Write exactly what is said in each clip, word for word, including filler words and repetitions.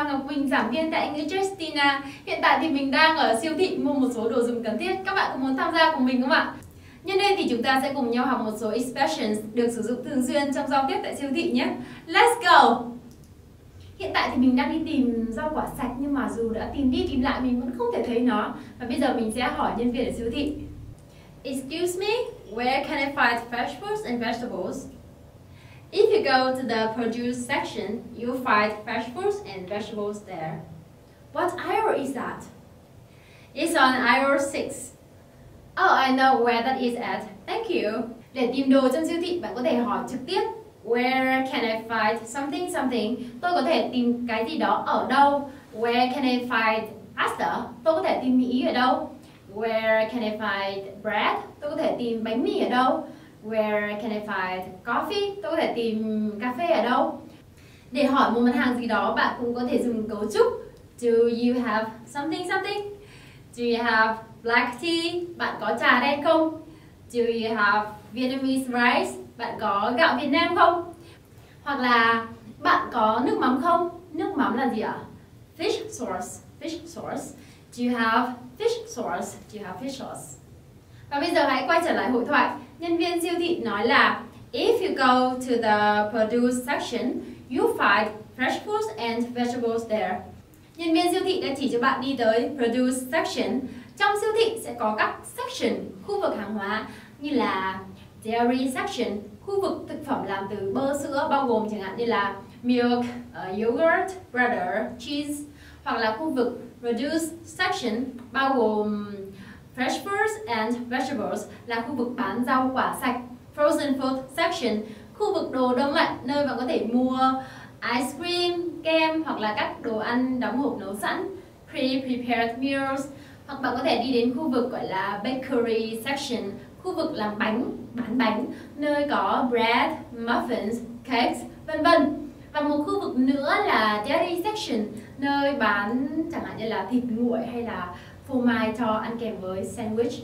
Hoàng Ngọc Quỳnh, giảng viên tại English Justina. Hiện tại thì mình đang ở siêu thị mua một số đồ dùng cần thiết. Các bạn có muốn tham gia cùng mình không ạ? Nhân đây thì chúng ta sẽ cùng nhau học một số expressions được sử dụng thường xuyên trong giao tiếp tại siêu thị nhé. Let's go! Hiện tại thì mình đang đi tìm rau quả sạch, nhưng mà dù đã tìm đi tìm lại mình vẫn không thể thấy nó. Và bây giờ mình sẽ hỏi nhân viên ở siêu thị. Excuse me, where can I find fresh fruits and vegetables? If you go to the produce section, you'll find fresh fruits and vegetables there. What aisle is that? It's on aisle six. Oh, I know where that is at. Thank you. Để tìm đồ trong siêu thị, bạn có thể hỏi trực tiếp. Where can I find something something? Tôi có thể tìm cái gì đó ở đâu? Where can I find pasta? Tôi có thể tìm mì ý ở đâu? Where can I find bread? Tôi có thể tìm bánh mì ở đâu? Where can I find coffee? Tôi có thể tìm cà phê ở đâu? Để hỏi một mặt hàng gì đó, bạn cũng có thể dùng cấu trúc. Do you have something something? Do you have black tea? Bạn có trà đen không? Do you have Vietnamese rice? Bạn có gạo Việt Nam không? Hoặc là bạn có nước mắm không? Nước mắm là gì ạ? Fish sauce. Fish sauce. Do you have fish sauce? Do you have fish sauce? Và bây giờ hãy quay trở lại hội thoại. Nhân viên siêu thị nói là if you go to the produce section, you find fresh fruits and vegetables there. Nhân viên siêu thị đã chỉ cho bạn đi tới produce section. Trong siêu thị sẽ có các section, khu vực hàng hóa như là dairy section, khu vực thực phẩm làm từ bơ sữa bao gồm chẳng hạn như là milk, uh, yogurt, butter, cheese, hoặc là khu vực produce section bao gồm fresh fruits and vegetables là khu vực bán rau quả sạch. Frozen food section, khu vực đồ đông lạnh nơi bạn có thể mua ice cream, kem hoặc là các đồ ăn đóng hộp nấu sẵn. Pre-prepared meals, hoặc bạn có thể đi đến khu vực gọi là bakery section, khu vực làm bánh, bán bánh, nơi có bread, muffins, cakes, vân vân. Và một khu vực nữa là dairy section, nơi bán chẳng hạn như là thịt nguội hay là phô mai cho ăn kèm với sandwich.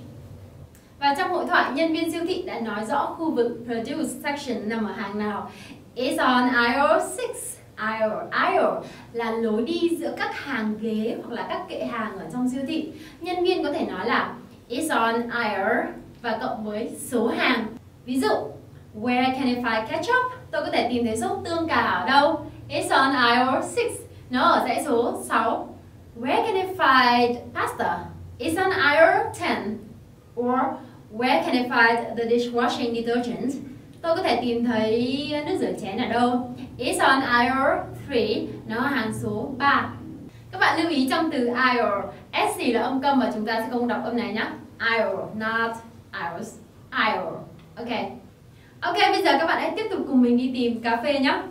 Và trong hội thoại, nhân viên siêu thị đã nói rõ khu vực produce section nằm ở hàng nào. It's on aisle six. Aisle, aisle là lối đi giữa các hàng ghế hoặc là các kệ hàng ở trong siêu thị. Nhân viên có thể nói là it's on aisle và cộng với số hàng. Ví dụ, where can I find ketchup? Tôi có thể tìm thấy sốt tương cà ở đâu? It's on aisle six. Nó ở dãy số sáu. Where can I find pasta? It's on aisle ten. Or where can I find the dishwashing detergent? Tôi có thể tìm thấy nước rửa chén ở đâu? It's on aisle three. Nó ở hàng số ba. Các bạn lưu ý trong từ aisle, S là âm câm và chúng ta sẽ không đọc âm này nhé. Aisle, not aisles. Aisle. Ok. Ok, bây giờ các bạn hãy tiếp tục cùng mình đi tìm cà phê nhé.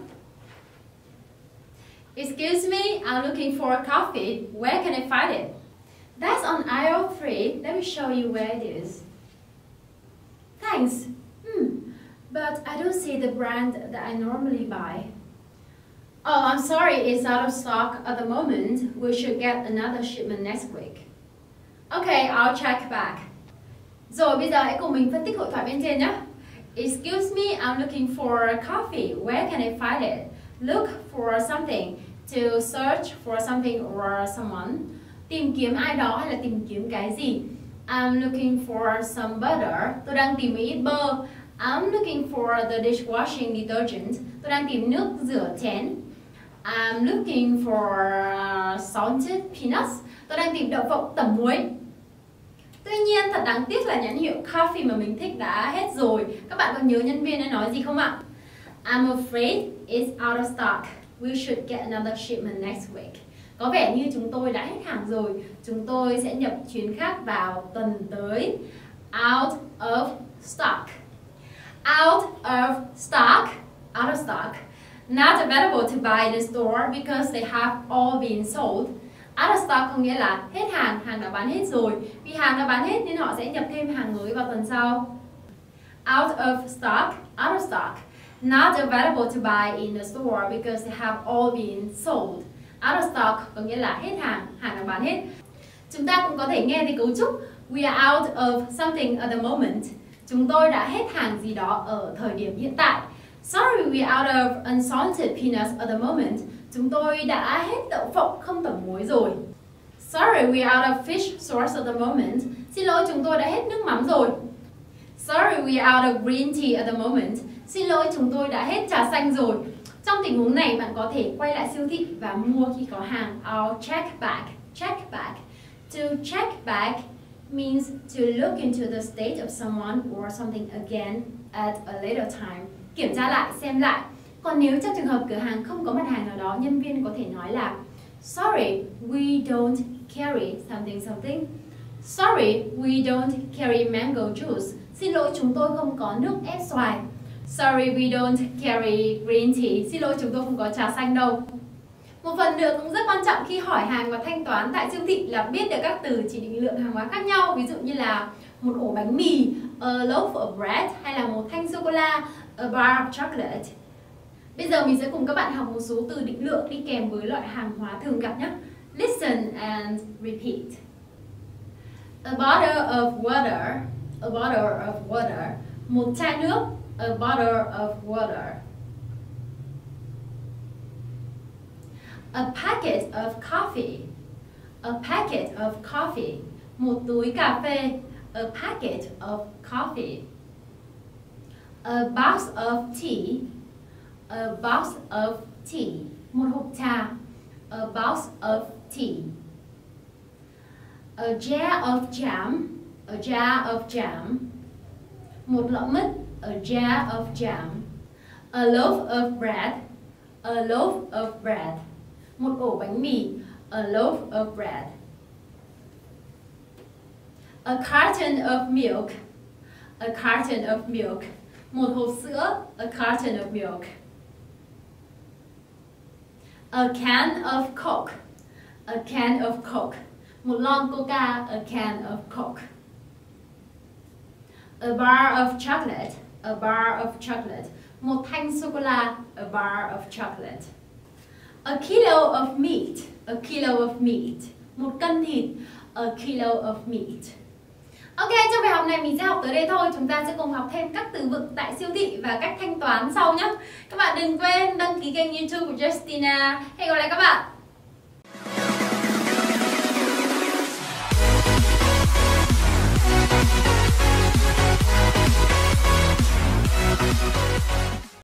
Excuse me, I'm looking for a coffee. Where can I find it? That's on aisle three. Let me show you where it is. Thanks. Hmm. But I don't see the brand that I normally buy. Oh, I'm sorry, it's out of stock at the moment. We should get another shipment next week. Okay, I'll check back. Rồi, bây giờ hãy cùng mình phân tích hội thoại bên trên nhé. Excuse me, I'm looking for a coffee. Where can I find it? Look for something. To search for something or someone. Tìm kiếm ai đó hay là tìm kiếm cái gì. I'm looking for some butter. Tôi đang tìm ít bơ. I'm looking for the dishwashing detergent. Tôi đang tìm nước rửa chén. I'm looking for uh, salted peanuts. Tôi đang tìm đậu phộng tẩm muối. Tuy nhiên thật đáng tiếc là nhãn hiệu coffee mà mình thích đã hết rồi. Các bạn còn nhớ nhân viên đã nói gì không ạ? I'm afraid it's out of stock. We should get another shipment next week. Có vẻ như chúng tôi đã hết hàng rồi. Chúng tôi sẽ nhập chuyến khác vào tuần tới. Out of stock. Out of stock. Out of stock. Not available to buy in the store because they have all been sold. Out of stock có nghĩa là hết hàng, hàng đã bán hết rồi. Vì hàng đã bán hết nên họ sẽ nhập thêm hàng mới vào tuần sau. Out of stock. Out of stock. Not available to buy in the store because they have all been sold. Out of stock có nghĩa là hết hàng, hàng đã bán hết. Chúng ta cũng có thể nghe thấy cấu trúc we are out of something at the moment. Chúng tôi đã hết hàng gì đó ở thời điểm hiện tại. Sorry, we are out of unsalted peanuts at the moment. chúng tôi đã hết đậu phộng không tẩm muối rồi. Sorry, we are out of fish sauce at the moment. Xin lỗi, chúng tôi đã hết nước mắm rồi. Sorry, we are out of green tea at the moment. Xin lỗi, chúng tôi đã hết trà xanh rồi. Trong tình huống này, bạn có thể quay lại siêu thị và mua khi có hàng. I'll check back. Check back. To check back means to look into the state of someone or something again at a later time. Kiểm tra lại, xem lại. Còn nếu trong trường hợp cửa hàng không có mặt hàng nào đó, nhân viên có thể nói là Sorry, we don't carry something something. Sorry, we don't carry mango juice. Xin lỗi, chúng tôi không có nước ép xoài. Sorry, we don't carry green tea. Xin lỗi, chúng tôi không có trà xanh đâu. Một phần nữa cũng rất quan trọng khi hỏi hàng và thanh toán tại siêu thị là biết được các từ chỉ định lượng hàng hóa khác nhau. Ví dụ như là một ổ bánh mì, a loaf of bread, hay là một thanh sô-cô-la, a bar of chocolate. Bây giờ mình sẽ cùng các bạn học một số từ định lượng đi kèm với loại hàng hóa thường gặp nhé. Listen and repeat. A bottle of water. A bottle of water. Một chai nước. A bottle of water. A packet of coffee. A packet of coffee. Một túi cà phê. A packet of coffee. A box of tea. A box of tea. Một hộp trà. A box of tea. A jar of jam. A jar of jam. Một lọ mứt. A jar of jam. A loaf of bread. A loaf of bread. Một ổ bánh mì. A loaf of bread. A carton of milk. A carton of milk. Một hộp sữa. A carton of milk. A can of Coke. A can of Coke. Một lon Coca. A can of Coke. A bar of chocolate. A bar of chocolate. Một thanh sô-cô-la. A bar of chocolate. A kilo of meat. A kilo of meat. Một cân thịt. A kilo of meat. Ok, trong bài học này mình sẽ học tới đây thôi. Chúng ta sẽ cùng học thêm các từ vựng tại siêu thị và cách thanh toán sau nhé. Các bạn đừng quên đăng ký kênh YouTube của Justina. Hẹn gặp lại các bạn.